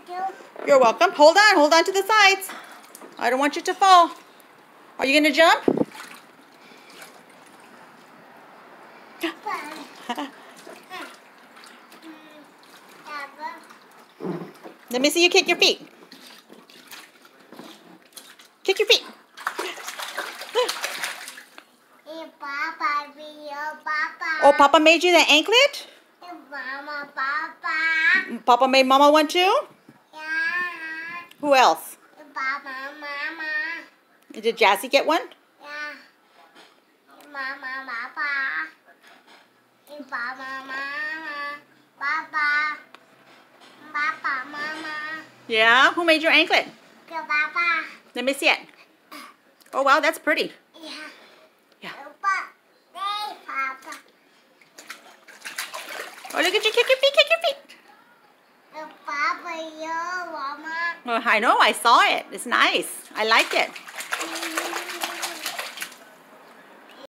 You're welcome. Hold on to the sides. I don't want you to fall. Are you going to jump? Let me see you kick your feet. Kick your feet. Oh, Papa made you the anklet? Papa made Mama one too? Yeah. Who else? Papa, Mama. Did Jassy get one? Yeah. Mama, Papa. Papa, Mama. Papa. Papa, Mama. Yeah? Who made your anklet? Papa. Let me see it. Oh, wow, that's pretty. Yeah. Yeah. Papa. Hey, Papa. Oh, look at you. Kick your feet, kick your feet. Papa, you, Mama. Oh, I know, I saw it. It's nice. I like it.